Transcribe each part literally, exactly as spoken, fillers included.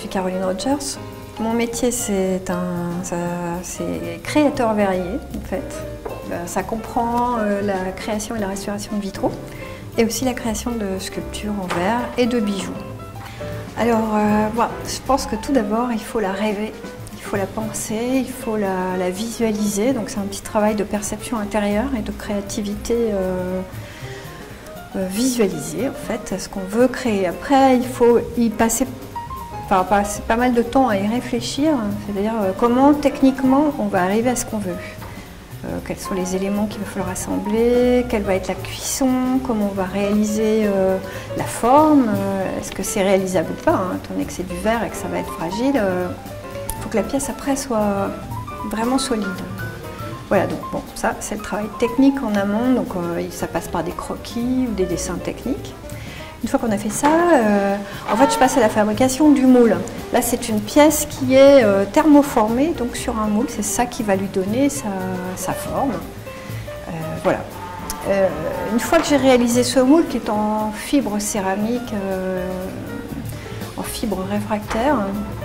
suis Caroline Rogers. Mon métier, c'est créateur verrier, en fait. Ça comprend la création et la restauration de vitraux et aussi la création de sculptures en verre et de bijoux. Alors, euh, voilà, je pense que tout d'abord, il faut la rêver, il faut la penser, il faut la, la visualiser. Donc, c'est un petit travail de perception intérieure et de créativité euh, euh, visualisée, en fait, ce qu'on veut créer. Après, il faut y passer, enfin, passer pas mal de temps à y réfléchir, c'est-à-dire euh, comment techniquement on va arriver à ce qu'on veut. Euh, quels sont les éléments qu'il va falloir assembler, quelle va être la cuisson, comment on va réaliser euh, la forme, euh, est-ce que c'est réalisable ou pas, hein, étant donné que c'est du verre et que ça va être fragile. Il euh, faut que la pièce après soit vraiment solide. Voilà, donc bon, ça c'est le travail technique en amont, donc euh, ça passe par des croquis ou des dessins techniques. Une fois qu'on a fait ça, euh, en fait je passe à la fabrication du moule. Là c'est une pièce qui est euh, thermoformée, donc sur un moule, c'est ça qui va lui donner sa, sa forme. Euh, voilà. Euh, une fois que j'ai réalisé ce moule qui est en fibre céramique, euh, en fibre réfractaire,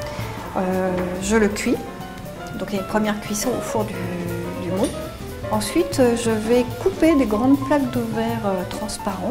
euh, je le cuis. Donc il y a une première cuisson au four du, du moule. Ensuite je vais couper des grandes plaques de verre euh, transparents.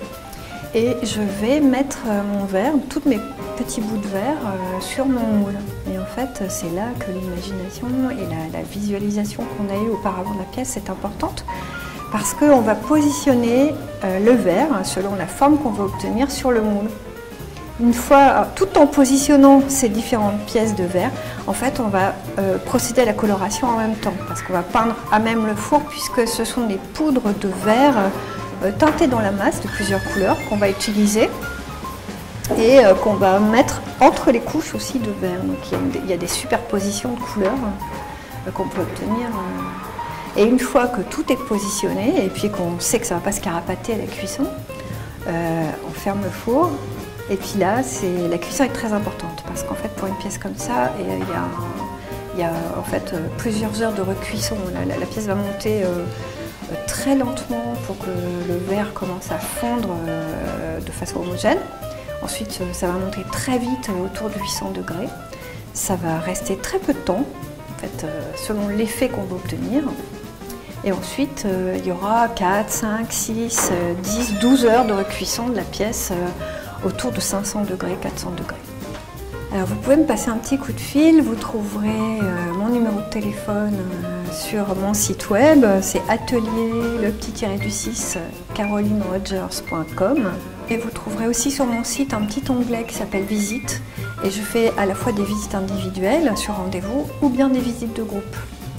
Et je vais mettre mon verre, tous mes petits bouts de verre euh, sur mon moule. Et en fait, c'est là que l'imagination et la, la visualisation qu'on a eue auparavant de la pièce est importante parce qu'on va positionner euh, le verre selon la forme qu'on va obtenir sur le moule. Une fois, tout en positionnant ces différentes pièces de verre, en fait, on va euh, procéder à la coloration en même temps parce qu'on va peindre à même le four puisque ce sont des poudres de verre euh, teintées dans la masse de plusieurs couleurs qu'on va utiliser et euh, qu'on va mettre entre les couches aussi de verre. Donc il y a, une, il y a des superpositions de couleurs euh, qu'on peut obtenir. Euh, et une fois que tout est positionné et puis qu'on sait que ça ne va pas se carapater à la cuisson, euh, on ferme le four. Et puis là, la cuisson est très importante parce qu'en fait, pour une pièce comme ça, il y a, il y a en fait plusieurs heures de recuisson. La, la, la pièce va monter euh, très lentement pour que le verre commence à fondre euh, de façon homogène. Ensuite, ça va monter très vite autour de huit cents degrés. Ça va rester très peu de temps, en fait, euh, selon l'effet qu'on va obtenir. Et ensuite, euh, il y aura quatre, cinq, six, dix, douze heures de recuisson de la pièce euh, autour de cinq cents degrés, quatre cents degrés. Alors vous pouvez me passer un petit coup de fil, vous trouverez euh, mon numéro de téléphone euh, sur mon site web, c'est atelier le petit tiré du six caroline rogers point com. Et vous trouverez aussi sur mon site un petit onglet qui s'appelle Visite et je fais à la fois des visites individuelles sur rendez-vous ou bien des visites de groupe.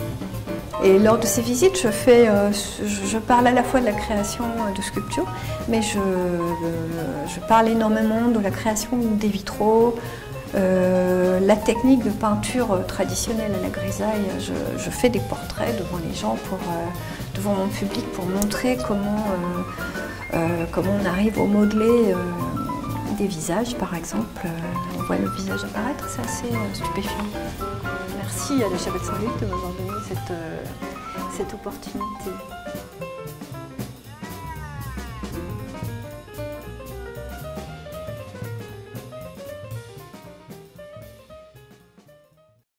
Et lors de ces visites, je, fais, euh, je, je parle à la fois de la création de sculptures, mais je, euh, je parle énormément de la création des vitraux, euh, la technique de peinture traditionnelle à la grisaille. Je, je fais des portraits devant les gens, pour, euh, devant mon public, pour montrer comment, euh, euh, comment on arrive au modeler euh, des visages, par exemple. Euh, on voit le visage apparaître, c'est assez euh, stupéfiant. Merci à la Chapelle Saint-Luc de m'avoir donné cette, euh, cette opportunité.